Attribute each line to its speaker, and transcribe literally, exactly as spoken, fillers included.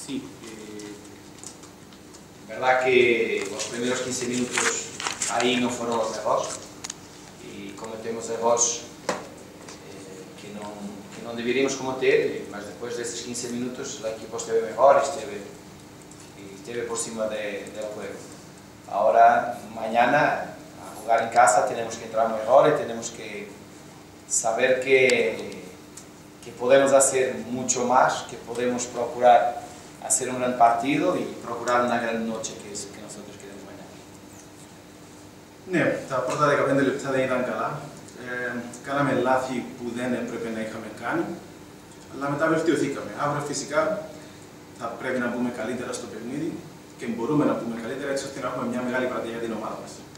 Speaker 1: Sí. Eh...
Speaker 2: Verdad que los primeros quince minutos ahí no fueron los errores y cometemos errores eh, que, no, que no deberíamos cometer, mas después de estos quince minutos el equipo esteve mejor y esteve, y esteve por cima de, del juego. Ahora, mañana, a jugar en casa, tenemos que entrar mejor y tenemos que saber que, que podemos hacer mucho más, que podemos procurar hacer un gran partido y procurar una gran noche que es que nosotros queremos mañana.
Speaker 3: Ναι, τα πρώτα δεκαπέντε λεπτά δεν ήταν καλά. Ε, κάναμε λάθη που δεν έπρεπε να είχαμε κάνει, αλλά μετά βελτιωθήκαμε. Αύριο φυσικά θα πρέπει να μπούμε καλύτερα στο παιχνίδι και μπορούμε να μπούμε καλύτερα έτσι ώστε να έχουμε μια μεγάλη βραδιά για την ομάδα μας.